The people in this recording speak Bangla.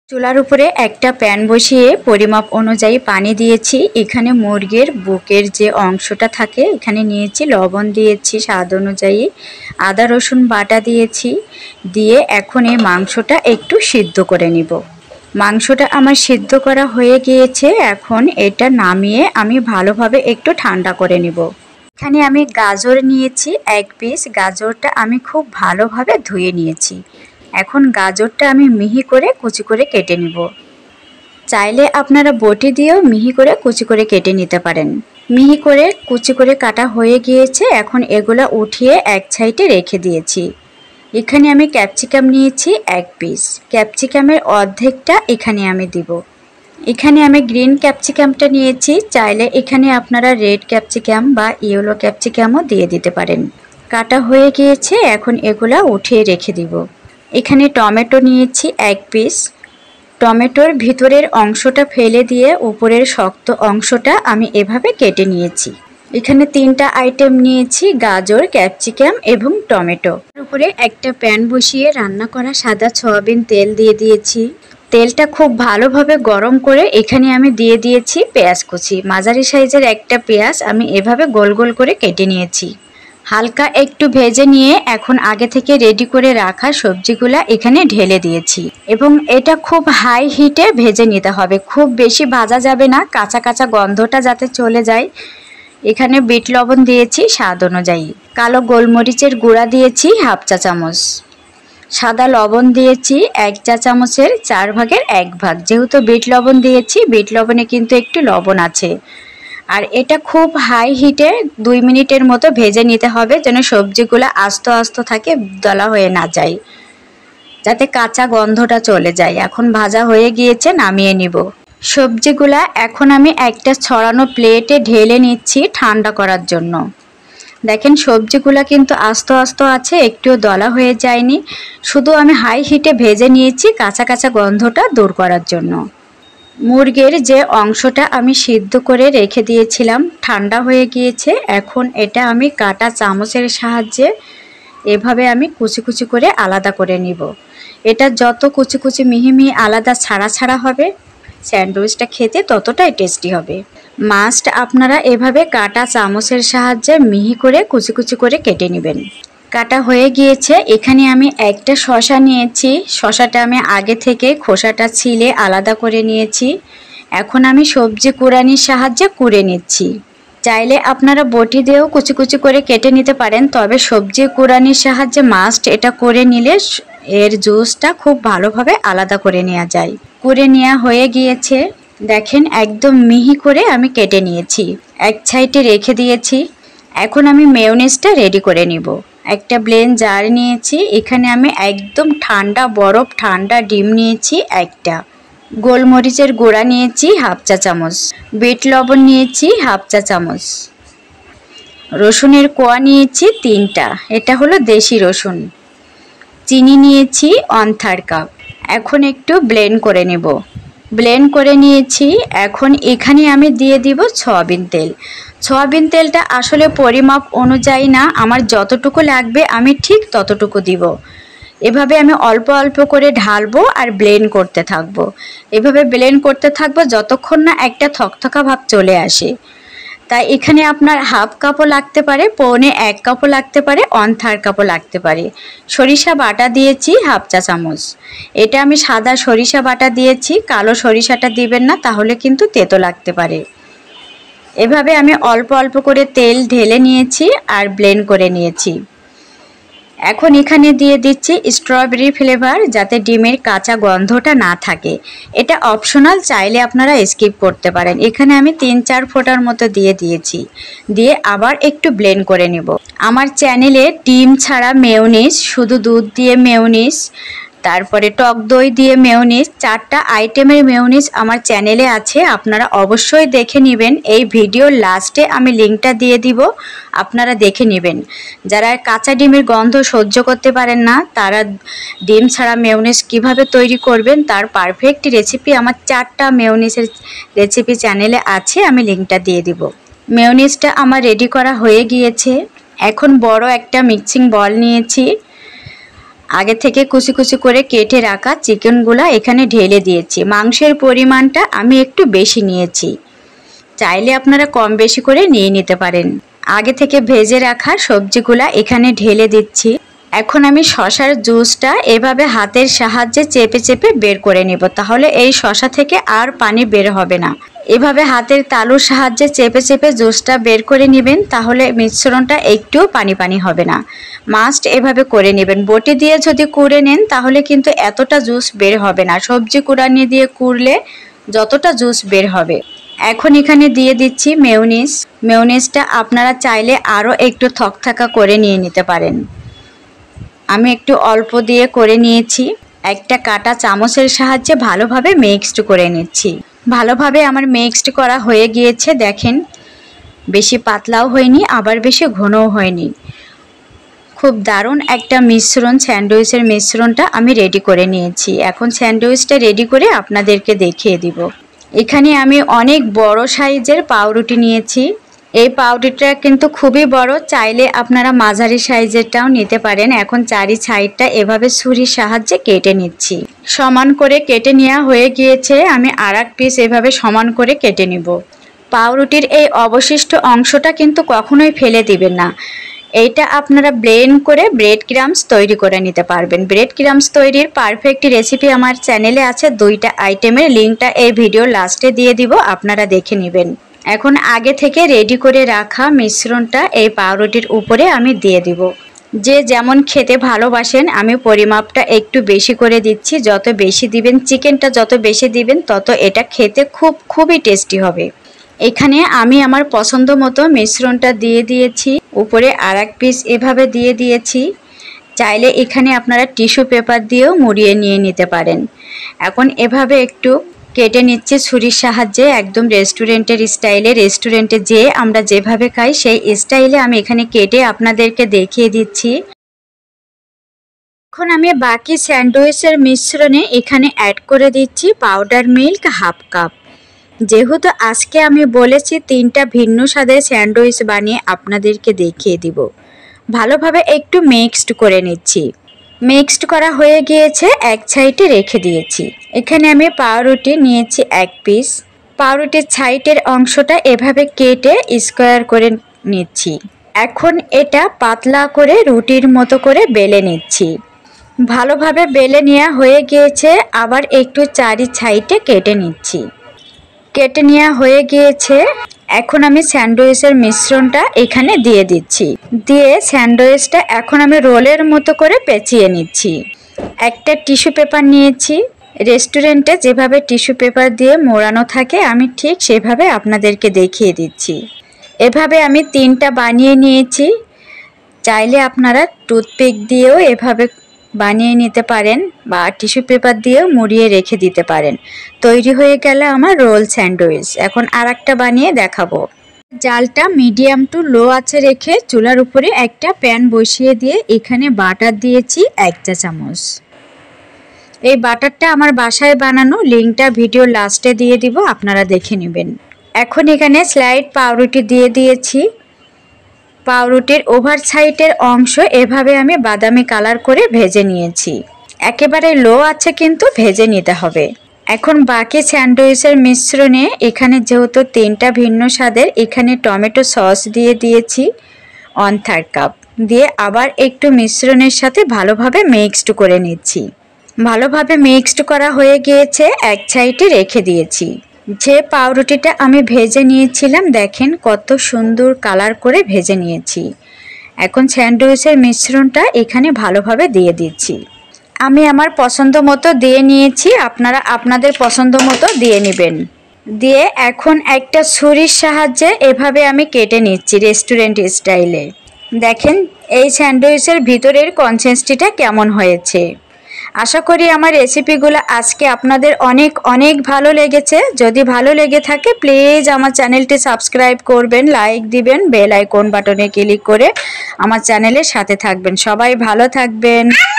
চুলার উপরে একটা প্যান বসিয়ে পরিমাপ অনুযায়ী পানি দিয়েছি। এখানে মুরগির বুকের যে অংশটা থাকে এখানে নিয়েছি, লবণ দিয়েছি স্বাদ অনুযায়ী, আদা রসুন বাটা দিয়েছি, দিয়ে এখন এই মাংসটা একটু সিদ্ধ করে নিব। মাংসটা আমার সিদ্ধ করা হয়ে গিয়েছে, এখন এটা নামিয়ে আমি ভালোভাবে একটু ঠান্ডা করে নিব। এখানে আমি গাজর নিয়েছি 1 পিস, গাজরটা আমি খুব ভালোভাবে ধুয়ে নিয়েছি। এখন গাজরটা আমি মিহি করে কুচি করে কেটে নিব। চাইলে আপনারা বটি দিয়েও মিহি করে কুচি করে কেটে নিতে পারেন। মিহি করে কুচি করে কাটা হয়ে গিয়েছে, এখন এগুলা উঠিয়ে এক সাইডে রেখে দিয়েছি। এখানে আমি ক্যাপসিকাম নিয়েছি 1 পিস, ক্যাপসিকামের অর্ধেকটা এখানে আমি দিব। এখানে আমি গ্রিন ক্যাপসিকামটা নিয়েছি, চাইলে এখানে আপনারা রেড ক্যাপসিকাম বা ইয়েলো ক্যাপসিকামও দিয়ে দিতে পারেন। কাটা হয়ে গিয়েছে, এখন এগুলা উঠিয়ে রেখে দিব। এখানে টমেটো নিয়েছি 1 পিস, টমেটোর ভিতরের অংশটা ফেলে দিয়ে উপরের শক্ত অংশটা আমি এভাবে কেটে নিয়েছি। এখানে 3টা আইটেম নিয়েছি, গাজর, ক্যাপসিকাম এবং টমেটো। উপরে একটা প্যান বসিয়ে রান্না করা সাদা সয়াবিন তেল দিয়ে দিয়েছি। তেলটা খুব ভালোভাবে গরম করে এখানে আমি দিয়ে দিয়েছি পেঁয়াজ কুচি। মাঝারি সাইজের একটা পেঁয়াজ আমি এভাবে গোল গোল করে কেটে নিয়েছি। হালকা একটু ভেজে নিয়ে এখন আগে থেকে রেডি করে রাখা সবজিগুলা এখানে ঢেলে দিয়েছি এবং এটা খুব হাই হিটে ভেজে নিতে হবে, খুব বেশি ভাজা যাবে না, কাঁচা কাঁচা গন্ধটা যাতে চলে যায়। এখানে বিট লবণ দিয়েছি স্বাদ অনুযায়ী, কালো গোলমরিচের গুঁড়া দিয়েছি 1/2 চা চামচ, সাদা লবণ দিয়েছি 1 চা চামচের 4 ভাগের 1 ভাগ। যেহেতু বিট লবণ দিয়েছি, বিট লবণে কিন্তু একটু লবণ আছে। আর এটা খুব হাই হিটে 2 মিনিটের মতো ভেজে নিতে হবে, যেন সবজিগুলো আস্ত আস্ত থাকে, দলা হয়ে না যায়, যাতে কাঁচা গন্ধটা চলে যায়। এখন ভাজা হয়ে গিয়েছে, নামিয়ে নিব সবজিগুলা। এখন আমি একটা ছড়ানো প্লেটে ঢেলে নিচ্ছি ঠান্ডা করার জন্য। দেখেন সবজিগুলা কিন্তু আস্ত আস্ত আছে, একটুও দলা হয়ে যায়নি, শুধু আমি হাই হিটে ভেজে নিয়েছি কাঁচা কাঁচা গন্ধটা দূর করার জন্য। মুরগির যে অংশটা আমি সিদ্ধ করে রেখে দিয়েছিলাম ঠান্ডা হয়ে গিয়েছে, এখন এটা আমি কাটা চামচের সাহায্যে এভাবে আমি কুচি কুচি করে আলাদা করে নিব। এটা যত কুচি কুচি মিহি মিহি আলাদা ছাড়া ছাড়া হবে, স্যান্ডউইচটা খেতে ততটাই টেস্টি হবে। মাস্ট আপনারা এভাবে কাটা চামচের সাহায্যে মিহি করে কুচি কুচি করে কেটে নেবেন। কাটা হয়ে গিয়েছে, এখানে আমি একটা শসা নিয়েছি, শসাটা আমি আগে থেকে খোসাটা ছিলে আলাদা করে নিয়েছি। এখন আমি সবজি কুড়ানির সাহায্যে কুড়ে নিচ্ছি। চাইলে আপনারা বটি দিয়েও কুচি কুচি করে কেটে নিতে পারেন, তবে সবজি কুড়ানির সাহায্যে মাস্ট এটা করে নিলে এর জুসটা খুব ভালোভাবে আলাদা করে নেওয়া যায়। কুড়ে নেওয়া হয়ে গিয়েছে, দেখেন একদম মিহি করে আমি কেটে নিয়েছি, এক সাইডে রেখে দিয়েছি। এখন আমি মেয়োনিজটা রেডি করে নিব। একটা ব্লেন্ড জার নিয়েছি, এখানে আমি একদম ঠান্ডা বরফ ঠান্ডা ডিম নিয়েছি একটা, গোলমরিচের গুঁড়া নিয়েছি 1/2 চা চামচ, বিট লবণ নিয়েছি 1/2 চা চামচ, রসুনের কোয়া নিয়েছি 3টা, এটা হলো দেশি রসুন, চিনি নিয়েছি 1/3 কাপ। এখন একটু ব্লেন্ড করে নেব। ব্লেন্ড করে নিয়েছি, এখন এখানে আমি দিয়ে দিব সয়াবিন তেল। সয়াবিন তেলটা আসলে পরিমাপ অনুযায়ী না, আমার যতটুকু লাগবে আমি ঠিক ততটুকু দিব। এভাবে আমি অল্প অল্প করে ঢালবো আর ব্লেন্ড করতে থাকবো। এভাবে ব্লেন্ড করতে থাকবো যতক্ষণ না একটা থকথকা ভাব চলে আসে। তাই এখানে আপনার 1/2 কাপও লাগতে পারে, পৌনে 1 কাপও লাগতে পারে, 1/3 কাপও লাগতে পারে। সরিষা বাটা দিয়েছি 1/2 চা চামচ, এটা আমি সাদা সরিষা বাটা দিয়েছি, কালো সরিষাটা দিবেন না, তাহলে কিন্তু তেতো লাগতে পারে। এভাবে আমি অল্প অল্প করে তেল ঢেলে নিয়েছি আর ব্লেন্ড করে নিয়েছি। এখন এখানে দিয়ে দিচ্ছি স্ট্রবেরি ফ্লেভার, যাতে ডিমের কাঁচা গন্ধটা না থাকে। এটা অপশনাল, চাইলে আপনারা স্কিপ করতে পারেন। এখানে আমি 3-4 ফোঁটার মতো দিয়ে দিয়েছি, দিয়ে আবার একটু ব্লেন্ড করে নেব। আমার চ্যানেলে ডিম ছাড়া মেয়োনিজ, শুধু দুধ দিয়ে মেয়োনিজ, তারপরে টক দই দিয়ে মেয়োনিজ, 4টা আইটেমের মেয়োনিজ আমার চ্যানেলে আছে, আপনারা অবশ্যই দেখে নেবেন। এই ভিডিওর লাস্টে আমি লিঙ্কটা দিয়ে দিব, আপনারা দেখে নেবেন। যারা কাঁচা ডিমের গন্ধ সহ্য করতে পারেন না, তারা ডিম ছাড়া মেয়োনিজ কিভাবে তৈরি করবেন তার পারফেক্ট রেসিপি আমার 4টা মেয়োনিজের রেসিপি চ্যানেলে আছে, আমি লিঙ্কটা দিয়ে দিব। মেয়োনিজটা আমার রেডি করা হয়ে গিয়েছে। এখন বড় একটা মিক্সিং বল নিয়েছি, আগে থেকে কুচি কুচি করে কেটে রাখা চিকেনগুলো এখানে ঢেলে দিয়েছি। মাংসের পরিমাণটা আমি একটু বেশি নিয়েছি, চাইলে আপনারা কম বেশি করে নিয়ে নিতে পারেন। আগে থেকে ভেজে রাখা সবজিগুলা এখানে ঢেলে দিচ্ছি। এখন আমি শসার জুসটা এভাবে হাতের সাহায্যে চেপে চেপে বের করে নেব, তাহলে এই শসা থেকে আর পানি বের হবে না। এভাবে হাতের তালুর সাহায্যে চেপে চেপে জুসটা বের করে নেবেন, তাহলে মিশ্রণটা একটুও পানি পানি হবে না। মাস্ট এভাবে করে নেবেন। বটি দিয়ে যদি কুড়ে নেন তাহলে কিন্তু এতটা জুস বের হবে না, সবজি কুড়ানি দিয়ে কুড়লে যতটা জুস বের হবে। এখন এখানে দিয়ে দিচ্ছি মেয়োনিজ। মেয়োনিজটা আপনারা চাইলে আরও একটু থকথকা করে নিয়ে নিতে পারেন। আমি একটু অল্প দিয়ে করে নিয়েছি। একটা কাঁটা চামচের সাহায্যে ভালোভাবে মিক্সড করে নিচ্ছি। ভালোভাবে আমার মিক্সড করা হয়ে গিয়েছে। দেখেন, বেশি পাতলাও হয়নি আবার বেশি ঘনও হয়নি। খুব দারুণ একটা মিশ্রণ, স্যান্ডউইচের মিশ্রণটা আমি রেডি করে নিয়েছি। এখন স্যান্ডউইচটা রেডি করে আপনাদেরকে দেখিয়ে দিব। এখানে আমি অনেক বড় সাইজের পাউরুটি নিয়েছি। এই পাউরুটিটা কিন্তু খুবই বড়, চাইলে আপনারা মাঝারি সাইজেরটাও নিতে পারেন। এখন চারি সাইডটা এভাবে ছুরির সাহায্যে কেটে নিচ্ছি। সমান করে কেটে নেওয়া হয়ে গিয়েছে। আমি আর এক পিস এভাবে সমান করে কেটে নিব। পাউরুটির এই অবশিষ্ট অংশটা কিন্তু কখনোই ফেলে দিবেন না। এইটা আপনারা ব্লেন্ড করে ব্রেড ক্রামস তৈরি করে নিতে পারবেন। ব্রেড ক্রামস তৈরির পারফেক্ট রেসিপি আমার চ্যানেলে আছে। 2টা আইটেমের লিঙ্কটা এই ভিডিওর লাস্টে দিয়ে দিব, আপনারা দেখে নেবেন। এখন আগে থেকে রেডি করে রাখা মিশ্রণটা এই পাউরুটির উপরে আমি দিয়ে দিব। যে যেমন খেতে ভালোবাসেন, আমি পরিমাপটা একটু বেশি করে দিচ্ছি। যত বেশি দিবেন, চিকেনটা যত বেশি দিবেন তত এটা খেতে খুবই টেস্টি হবে। এখানে আমি আমার পছন্দ মতো মিশ্রণটা দিয়ে দিয়েছি। উপরে আর এক পিস এভাবে দিয়ে দিয়েছি। চাইলে এখানে আপনারা টিস্যু পেপার দিয়েও মুড়িয়ে নিয়ে নিতে পারেন। এখন এভাবে একটু কেটে নিচ্ছি ছুরির সাহায্যে, একদম রেস্টুরেন্টের স্টাইলে। রেস্টুরেন্টে যেয়ে আমরা যেভাবে খাই সেই স্টাইলে আমি এখানে কেটে আপনাদেরকে দেখিয়ে দিচ্ছি। এখন আমি বাকি স্যান্ডউইচের মিশ্রণে এখানে অ্যাড করে দিচ্ছি পাউডার মিল্ক হাফ কাপ। যেহেতু আজকে আমি বলেছি 3টা ভিন্ন স্বাদের স্যান্ডউইচ বানিয়ে আপনাদেরকে দেখিয়ে দিব, ভালোভাবে একটু মিক্সড করে নিচ্ছি। মিক্সড করা হয়ে গিয়েছে, এক সাইডে রেখে দিয়েছি। এখানে আমি পাউরুটি নিয়েছি 1 পিস। পাউরুটির সাইডের অংশটা এভাবে কেটে স্কোয়ার করে নিচ্ছি। এখন এটা পাতলা করে রুটির মতো করে বেলে নিচ্ছি। ভালোভাবে বেলে নেওয়া হয়ে গিয়েছে, আবার একটু চারি সাইডে কেটে নিচ্ছি। কেটে নেওয়া হয়ে গিয়েছে। এখন আমি স্যান্ডউইচের মিশ্রণটা এখানে দিয়ে দিচ্ছি। দিয়ে স্যান্ডউইচটা এখন আমি রোলের মতো করে পেঁচিয়ে নিচ্ছি। একটা টিস্যু পেপার নিয়েছি। রেস্টুরেন্টে যেভাবে টিস্যু পেপার দিয়ে মোড়ানো থাকে আমি ঠিক সেভাবে আপনাদেরকে দেখিয়ে দিচ্ছি। এভাবে আমি 3টা বানিয়ে নিয়েছি। চাইলে আপনারা টুথপিক দিয়েও এভাবে বানিয়ে নিতে পারেন বা টিস্যু পেপার দিয়েও মুড়িয়ে রেখে দিতে পারেন। তৈরি হয়ে গেল আমার রোল স্যান্ডউইচ। এখন আরেকটা বানিয়ে দেখাবো। জালটা মিডিয়াম টু লো আঁচে রেখে চুলার উপরে একটা প্যান বসিয়ে দিয়ে এখানে বাটার দিয়েছি 1 চা চামচ। এই বাটারটা আমার বাসায় বানানো, লিঙ্কটা ভিডিও লাস্টে দিয়ে দিব, আপনারা দেখে নেবেন। এখন এখানে স্লাইড পাউরুটি দিয়ে দিয়েছি। পাউরুটির ওভার সাইডের অংশ এভাবে আমি বাদামি কালার করে ভেজে নিয়েছি। একেবারে লো আছে কিন্তু ভেজে নিতে হবে। এখন বাকি স্যান্ডউইচের মিশ্রণে এখানে যেহেতু 3টা ভিন্ন স্বাদের, এখানে টমেটো সস দিয়ে দিয়েছি 1/3 কাপ। দিয়ে আবার একটু মিশ্রণের সাথে ভালোভাবে মিক্সড করে নিচ্ছি। ভালোভাবে মিক্সড করা হয়ে গিয়েছে, এক সাইডে রেখে দিয়েছি। যে পাউরুটিটা আমি ভেজে নিয়েছিলাম, দেখেন কত সুন্দর কালার করে ভেজে নিয়েছি। এখন স্যান্ডউইচের মিশ্রণটা এখানে ভালোভাবে দিয়ে দিচ্ছি। আমি আমার পছন্দ মতো দিয়ে নিয়েছি, আপনারা আপনাদের পছন্দ মতো দিয়ে নেবেন। দিয়ে এখন একটা ছুরির সাহায্যে এভাবে আমি কেটে নিচ্ছি রেস্টুরেন্ট স্টাইলে। দেখেন এই স্যান্ডউইচের ভিতরের কনসিস্টেন্সিটা কেমন হয়েছে। আশা করি আমার রেসিপিগুলো আজকে আপনাদের অনেক অনেক ভালো লেগেছে। যদি ভালো লেগে থাকে প্লিজ আমার চ্যানেলটি সাবস্ক্রাইব করবেন, লাইক দিবেন, বেল আইকন বাটনে ক্লিক করে আমার চ্যানেলের সাথে থাকবেন। সবাই ভালো থাকবেন।